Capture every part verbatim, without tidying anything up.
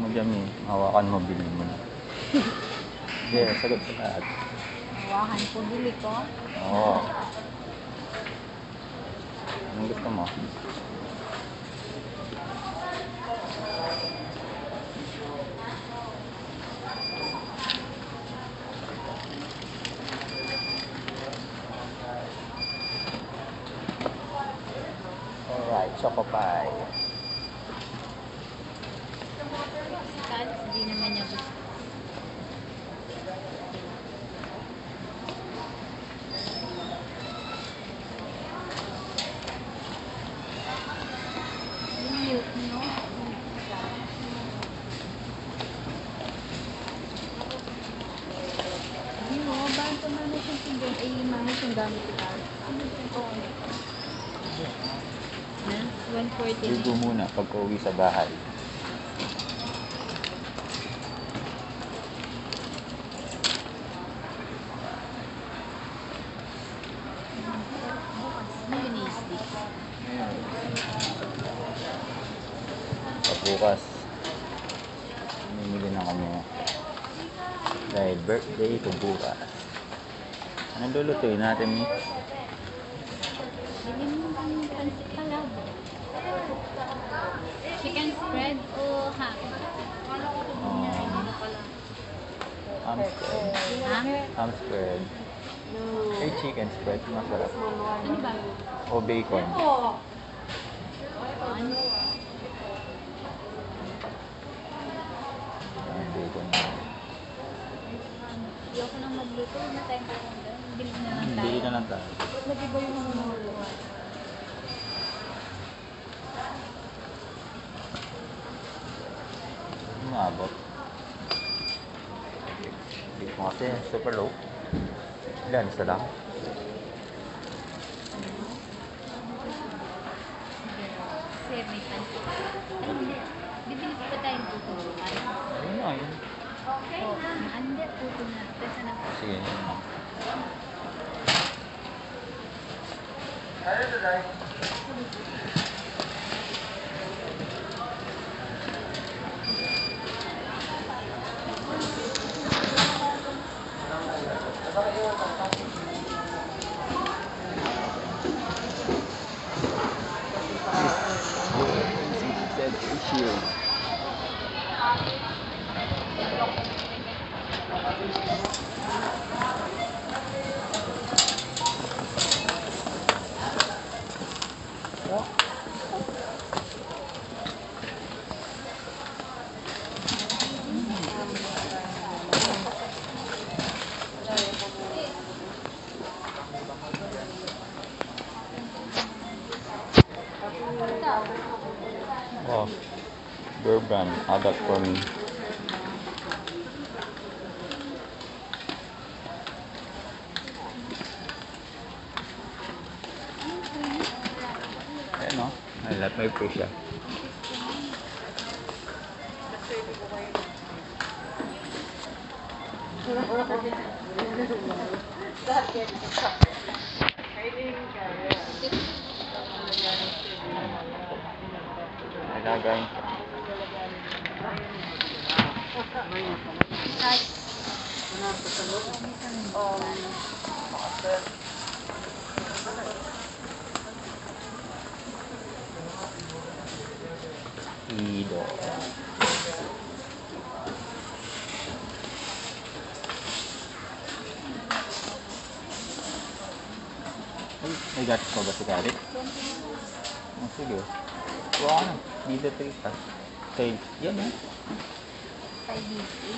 Dami, hawakan mo, bilhin mo na. Yeah, sagot sa lahat. Hawakan ko, bili ko. Oo. Anong gusto mo? Alright, choco pie. Kahit hindi naman niya gusto. Yung milk, no? Hindi mo, bakit naman na siyang tingin? Ay, mami siyang gamit ito. Ano ito? one forty. Ligo muna pag uwi sa bahay. Mayonnaise di. Bukas, mamimili na kami dahil birthday ko bukas. Anong lulutuin natin ni? Bili mo bang pancit palaw? Chicken spread o ham? Um, ham spread. Ham? Ham spread. Ay, chicken spread. Masarap. Ano ba? O bacon. Ano? Ah, bacon. Ayoko nang magluto. Huwag na tayong pumunta. Bili na lang tayo. Bili na lang tayo. Mag-iba yung mamuluan. Umabot. Hindi ko kasi super low. Ilan? Isa lang? Kasi may pancit. Ay, hindi. Bibili pa tayong puto. Ayun na, yun. Okay na. Hindi, puto na. Kasi na. Sige, yun na. Shield. Oh, Bourbon, add that for me. Ayan o, I love my fish ah. Nagagayin ko. Ido. Ay, may gatas pa ba si Karit? Oh, sige. Kuha ka na. Dito three pa. Okay, yan eh. five fifty.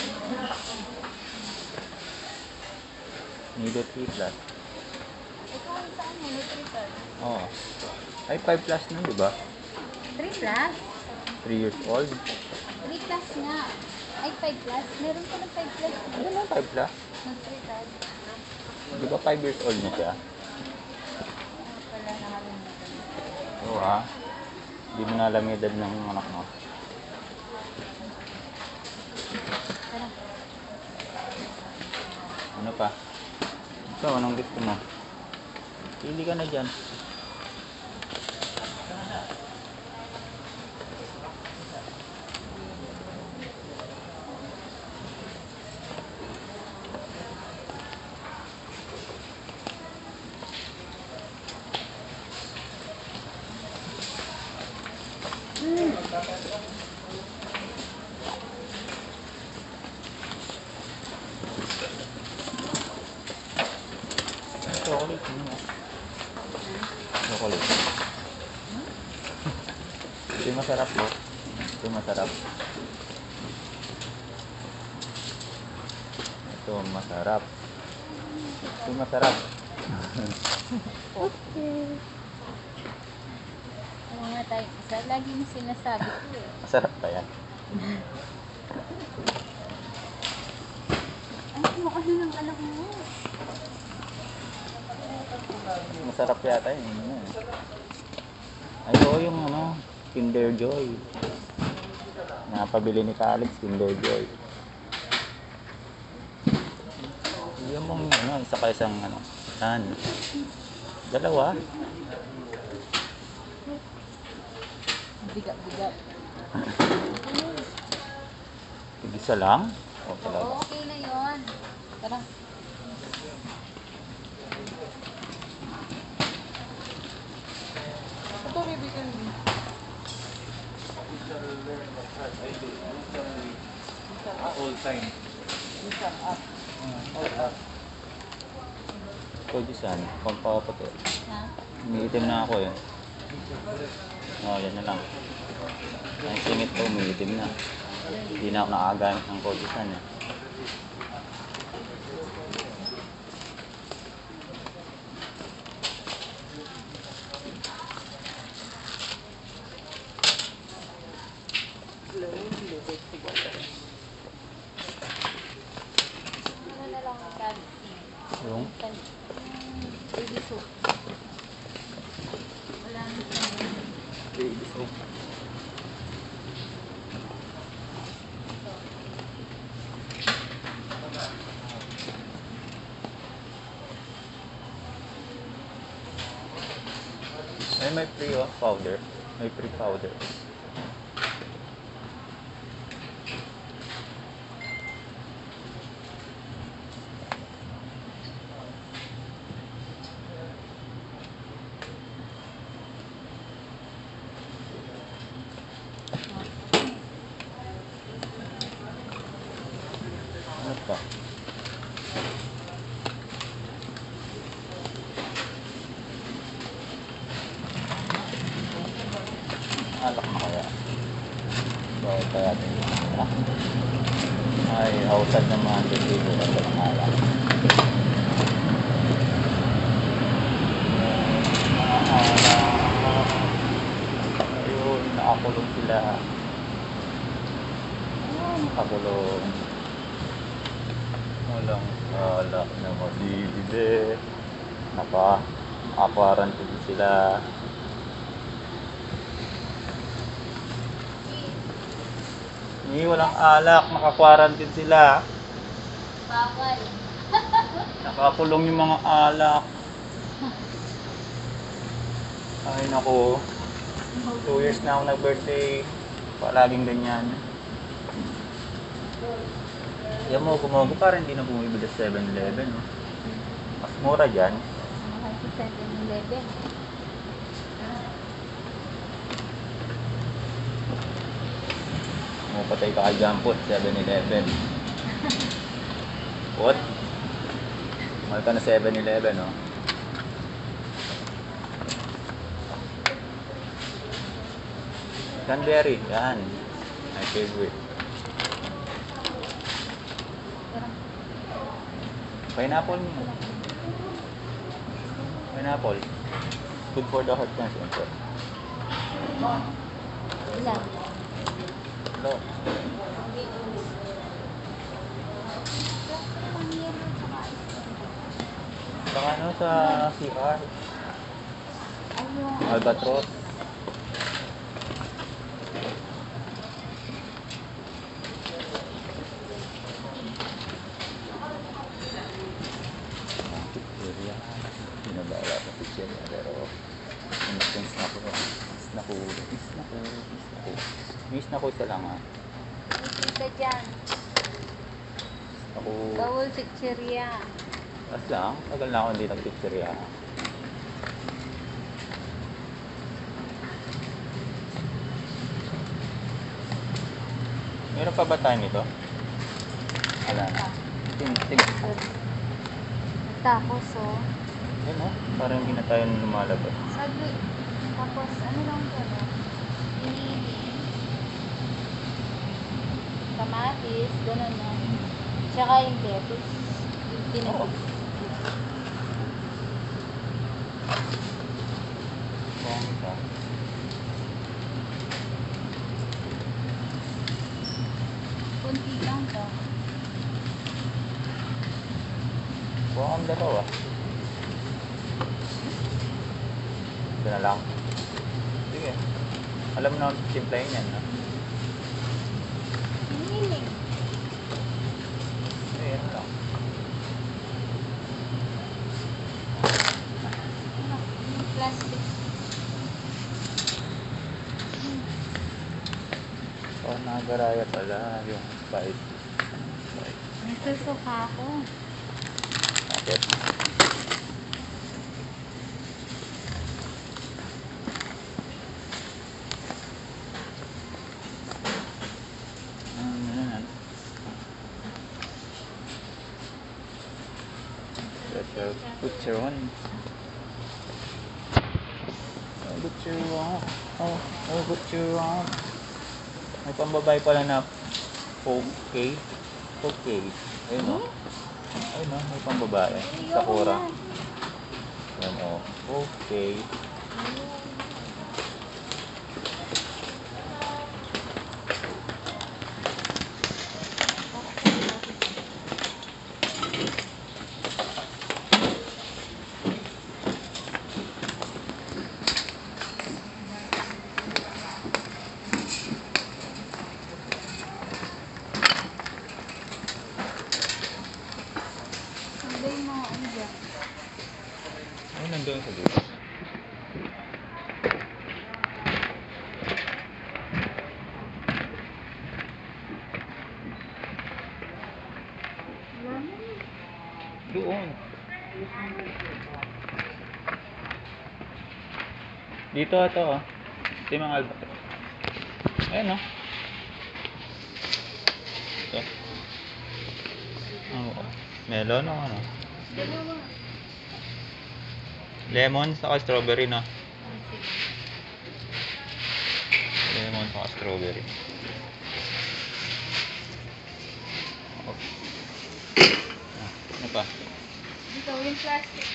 Nido three plus. Ikaw saan mo? Nutritor? Oo. Ay, five plus na, di ba? three plus? three years old. three plus nga. Ay, five plus? Meron pa ng five plus. Ano na, five plus? Nutritor. Di ba five years old na siya? Ano pala nakalimutan. Oo ah. Di mo na alam yung edad ng anak mo. Tara. Ano pa? Ito, anong gusto mo? Pili ka na dyan. Chocolate. Ano? Chocolate. Ito yung masarap po. Ito yung masarap. Ito ang masarap. Ito yung masarap. Okay. Ano nga tayo isa? Lagi mo sinasabi ko eh. Masarap pa yan. Ay, mo ano ng anak mo? Masarap yata yun. Ano yun? Ay, oo yung ano, Kinder Joy. Napabili ni Calix, Kinder Joy. Yung mong ano, isa ka isang ano, yan. Dalawa. Bigat-bigat. Tig-isa lang? O talaga. Oo, okay na yun. Tara. Ito, bibigyan mo. All time. All up. Ito dyan, pampapaputi. Ha? Umiitim na ako eh. Oo, yan na lang. Ang singit ko, umiitim na. Hindi na ako nakagamit ng kojisan eh. Ano na lang ang gamit? Yung? Baby soup. Wala na siya. Baby soap. Ay, may free oh, powder. May free powder. Ano pa? Alak na kaya. Bawal kaya ito yung alak. Ay, hausad naman. Dito lang ito ng alak. Mga alak. Ayun, nakakulong sila. Ayun, nakakulong. Walang alak na mabibili. Naka, naka-quarantine sila. Hindi, walang alak. Naka-quarantine sila. Bawal. Nakakulong yung mga alak. Ay, naku. Two years na ako nag-birthday. Palaging ganyan. Yan mo, kumogo para hindi na bumibili sa seven eleven. No? Mas mura dyan. Mahal sa seven eleven. Mupatay ka kay Jampot, seven eleven. What? Mahal ka na seven eleven, no? Cranberry, yan. My favorite. Tara. Pineapple. Pineapple. Good for the heart na siyempre. Ilan? Hello. Pang yelo tsaka ice cream. Saka ano sa C R? Ay, yung Albatross. Pizzeria. Pinabala sa pizzeria. Pero miss na ko. Miss na ko. Miss na ko. Miss na ko. Miss na ko isa lang ah. May ka dyan. Miss na ko. Bawal pizzeria. As lang. Tagal na ako hindi nag-pizzeria. Meron pa ba tayo nito? Wala na. Ting, ting. Tapos, oh. Yun oh, parang hindi na tayo lumalabas. Sabi, tapos, ano lang to, no? Pinili. Kamatis, gano'n na. Tsaka yung lettuce. Yung pinili. Pangit ah. Kunti lang to. Buwan kang dalawa. Ito na lang. Sige. Alam mo na simplahin yan, no? Pinili. Sige, yan lang. Plastic. Oh, nagaraya pala yung spice. Spice. Nagsusuka ako. Bakit? Ano yan? Special butcheron. Oh, butcheron. Oh, oh, butcheron. May pambabae pala na okay. Okay. Ayun o. Ayun o, may pambabae. Sakura. Ayun o. Okay. Ano ba yung mga ano dyan? Ayun, nandun sa dito. Doon. Dito ito oh. Ito yung mga albatros. Ayan oh. Ito. Oh, melon o ano? Dalawa. Lemon saka strawberry no? Lemon saka strawberry. Okay. Ah, ano pa? Dito, yung plastic.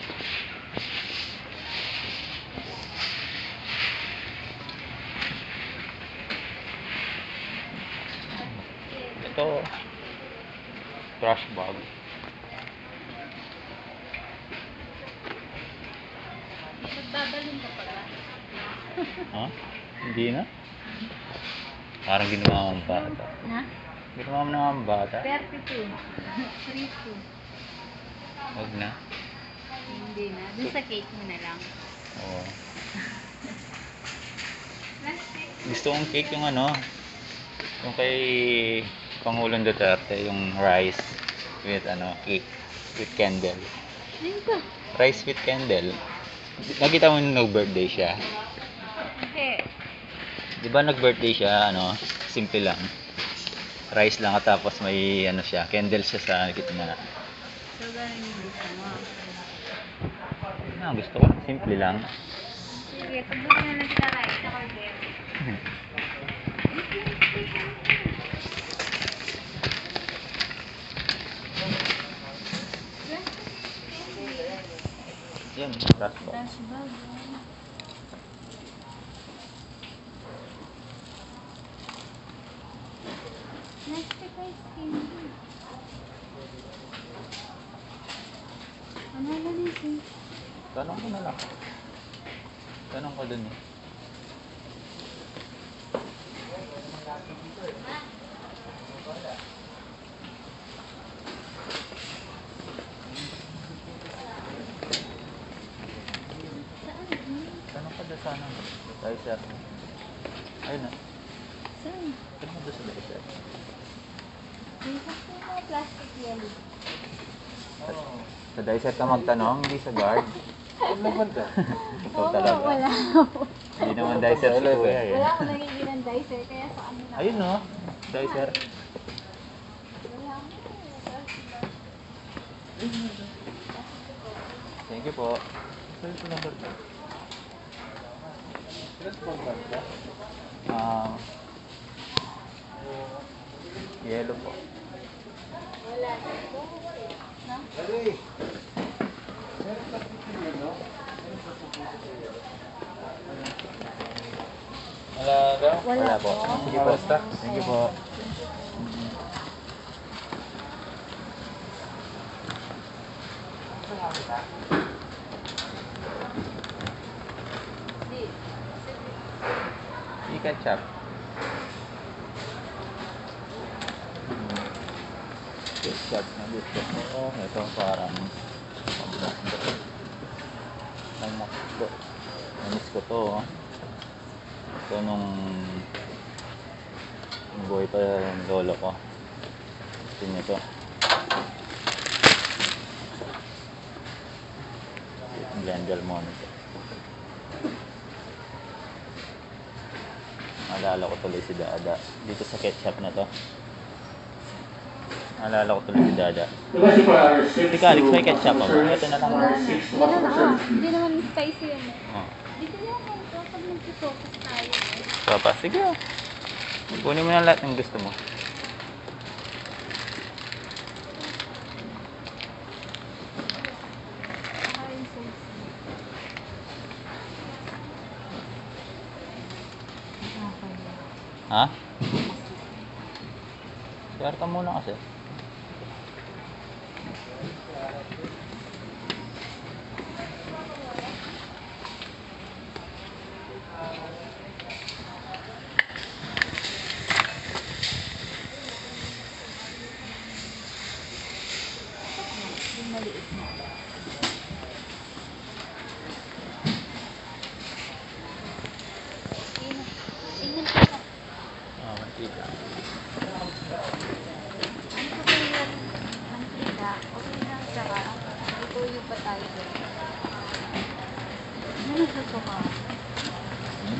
Ito. Trash bag. Magbabalon ka pala. Ha? Hindi na? Parang ginawa mong bata. Na? Ginawa mo na ang bata? thirty-two. thirty-two. Huwag na. Hindi na. Dun sa cake mo na lang. Oo. Plastic. Gusto kong cake yung ano, yung kay Pangulong Duterte, yung rice with ano, cake with candle. Ayun ka. Rice with candle. Nakita mo nung nag-birthday siya. Okay. Di ba nag-birthday siya, ano, simple lang. Rice lang at tapos may ano siya, candle siya sa gitna. So, ganun yung gusto mo. Ah, gusto ko, simple lang. Sige, pagbuti na lang kita rice sa order. Yan, trash bag. Trash bag. Plastic ice candy. Ano na rin sing? Tanong ko na lang. Tanong ko dun eh. Tanong ko doon sana. Tayo sir. Ayun na. Saan? Tanong ko doon sa tayo sir. Dito po mga plastic yellow. Sa Dicer ka magtanong, hindi sa guard. Ano naman ka? Ikaw Oo, talaga. wala. Hindi naman Dicer si kuya eh. Wala akong nagiging ng dicer, kaya sa ano na. Ayun no. Dahil sir. Thank you po. Sir, ito number po. Ah, yellow po. Wala dito. No? Wala daw? Wala po. po. Sige po. Thank you po. Di. Di ketchup. Ketchup na gusto ko. Ito parang ang makdo. Namis ko to. oh. Ito nung nung buhay pa yung lolo ko. Gusto niya to. Blender monitor. Naalala ko tuloy si Dada. Dito sa ketchup na to. Naalala ko tuloy si Dada. Si Calix, may ketchup pa ba? Ito na lang. Wala na. Wala na. Ah, hindi naman spicy yan eh. Oh. Dito yan. Ito, pag nagsusokos tayo. eh. Papa, sige. oh. Kunin mo na lahat ng gusto mo. Saka yung sauce. Okay. Ha? Share ka muna kasi. Yung maliit na. Tingnan. Tingnan ko na. Oh, mantika. Ano ko ba yung mantika? Okay lang siya ka. Ito yung pa tayo doon. Ano nasusuka? Hmm?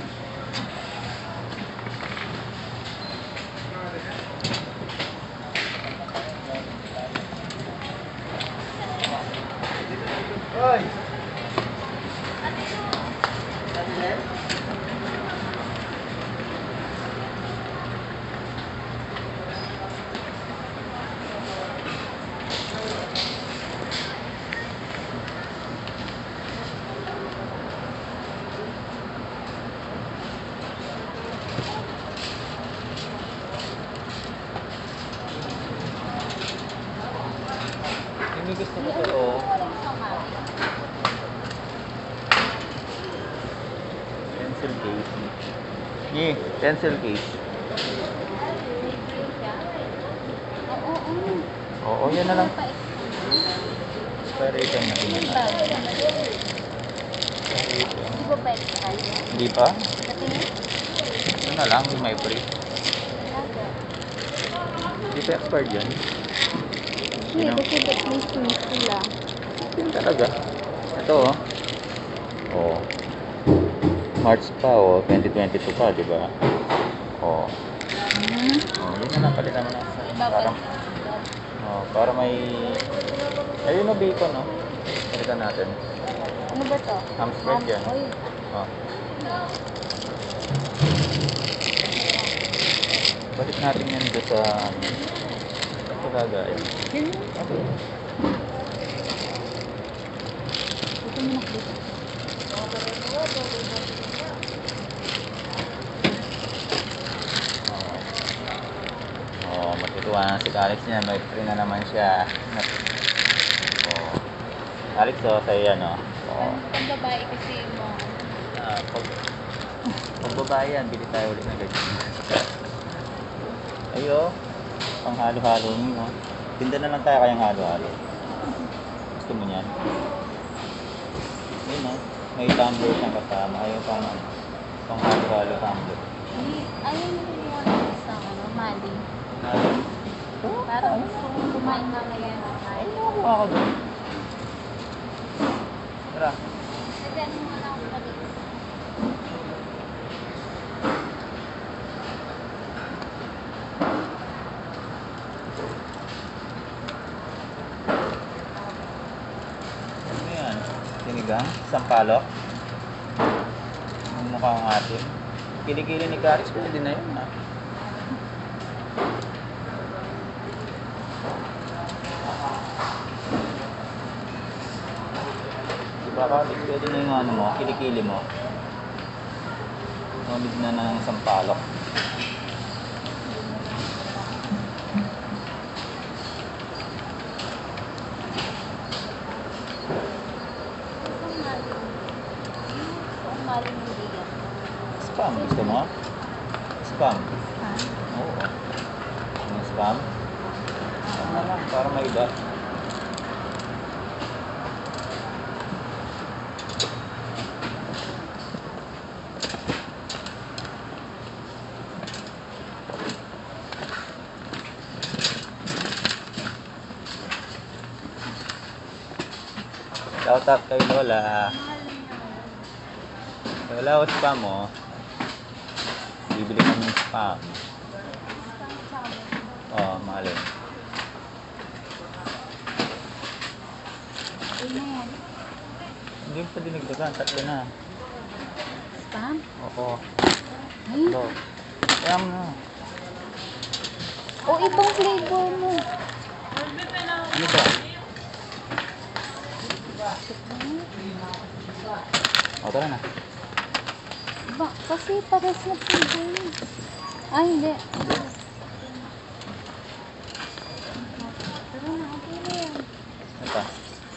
Hindi gusto ko to. oh. Walang sama. Pencil case. Yeah, pencil case. Oo, oo. Oo, yan na lang. Pa- Expiration na din Hindi na. pa. Hindi ba pa expire? Hindi pa? Natingin? Ito na lang, yung may free. Nasa. Hindi pa expired yan. Hindi, kasi ba't may sweet sila? Yun talaga. Ito oh. Oh. March pa oh, twenty twenty-two pa, di ba? Oh. Hmm? Oh, yun na lang palitan mo na. Para, Babalik. oh, para may ayun na bacon no. Palitan natin. Ano ba to? Ham spread yan. Oy. Oh. Balik natin yan doon sa ano. Ito gagawin. Yun. Okay. Ito mo nakita. Oh, matutuwa na si Alex niya. May free na naman siya. Oh. Alex, oh, sa'yo yan, oh. Oh. Pag babae kasi mo. Ah, pag, pag babae yan, bili tayo ulit ng ganyan. Ayo, pang halo-halo nyo. Oh. Tinda na lang tayo kayang halo-halo. Gusto mo niyan? Ayun, oh. May tumbler siyang kasama. Ayaw pa naman. Pang halo-halo tumbler. Hindi, ayaw mo rin yung ano, isang ano, mali. Parang gusto kong kumain mamaya ng mali. Nakuha ako doon. Tara. Kasi ano mo na ako mali. Sinigang? Sampalok? Ang mukha ng atin. Kilikili ni Karis, pwede na yun, ha? Diba, Karis, pwede na yung ano mo, kilikili mo. Nolid na ng sampalok. Kung maling hindi yan. Spam, gusto mo? Spam. Ha? Oo. Yung spam? Spam na lang, para may iba. Shout out kay Lola. Lola, o spam mo. Bibili kami ng spam. Oo, oh, mahalin. Ay na yan. Hindi pa dinagdagan, tatlo na. Spam? Oo. Ay. Tatlo. Kaya mo na. O itong flavor mo. Ano ba? O, tara na. Ba, kasi pares na flavor mo. Ay, hindi. Tara na, okay na yan. Ano pa?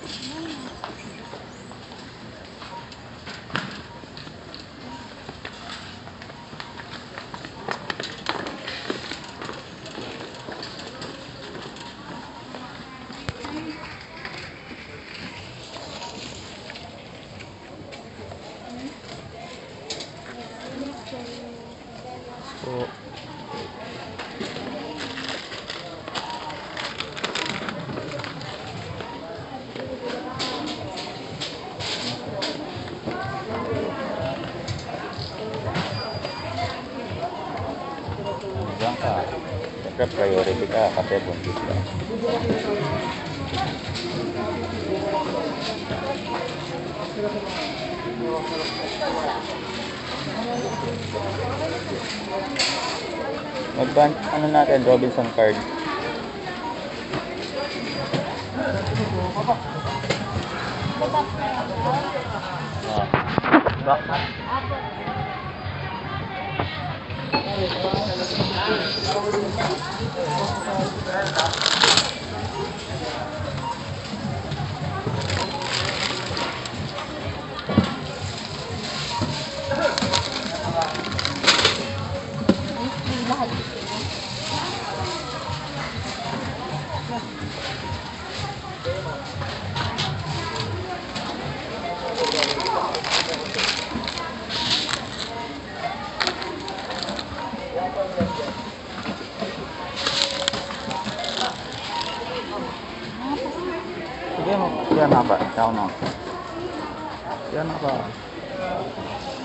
So, diyan ka. Siyempre priority ka kasi buntis ka. Mag-ban, ano natin, Robinson card. Babak na yan. Ah. Back. Apo. Ay, lahat ito. Sige mo, yan na ba? Ikaw na. Yan na ba?